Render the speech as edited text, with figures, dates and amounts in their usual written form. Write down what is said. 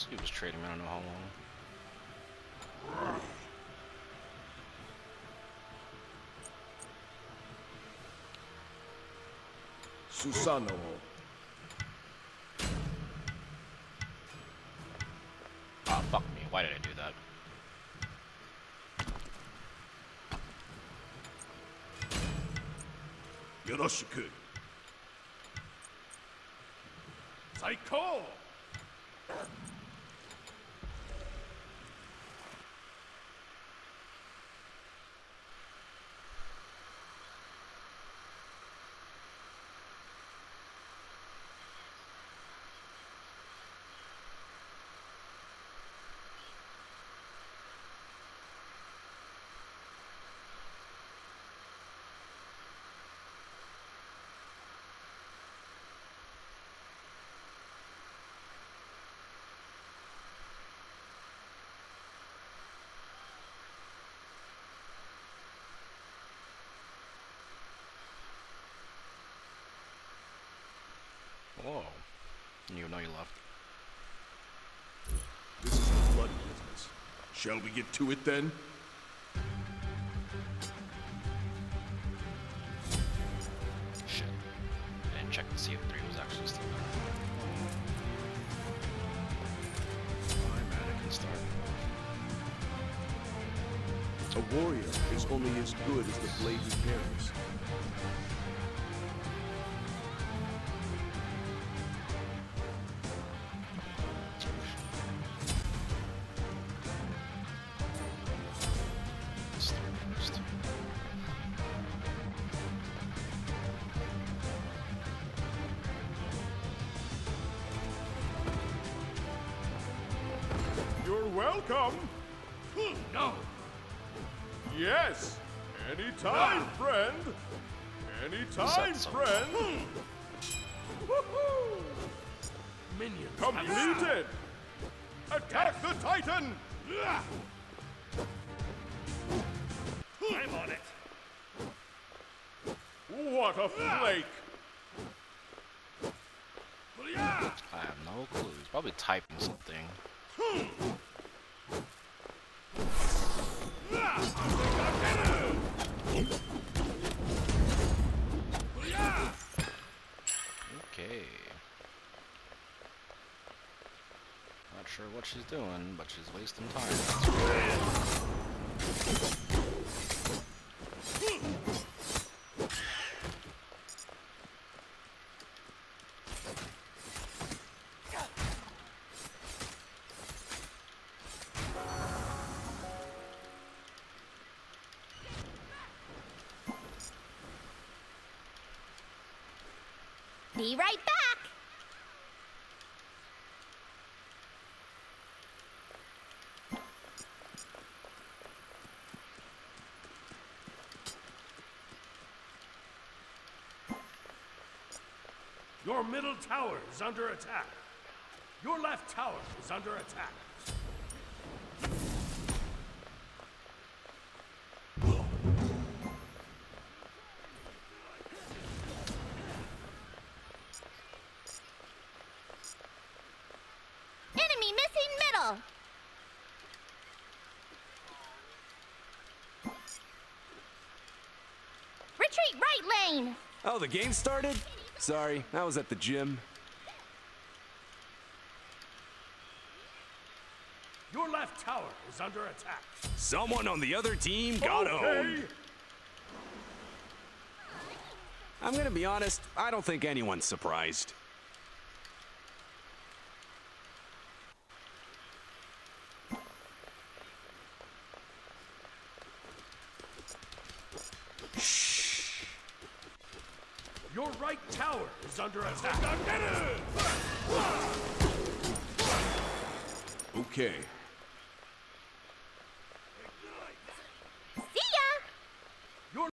He was trading, I don't know how long. Susano. Ah, fuck me. Why did I do that? Yoroshiku. Saiko! Whoa. You know you left. This is the blood business. Shall we get to it then? Shit. I didn't check to see if 3 was actually still there. I'm at it, can start. A warrior is only as good as the blade he carries. You're welcome. No. Yes. Anytime, friend. Anytime, friend. Woohoo! Minions. Completed. Attack the Titan. I'm on it. What a flake. I have no clue. He's probably typing something. Okay. Not sure what she's doing, but she's wasting time. Be right back! Your middle tower is under attack. Your left tower is under attack. Enemy missing middle! Retreat right lane! Oh, the game started? Sorry, I was at the gym. Your left tower is under attack. Someone on the other team got owned. I'm gonna be honest, I don't think anyone's surprised. Your right tower is under attack. Okay,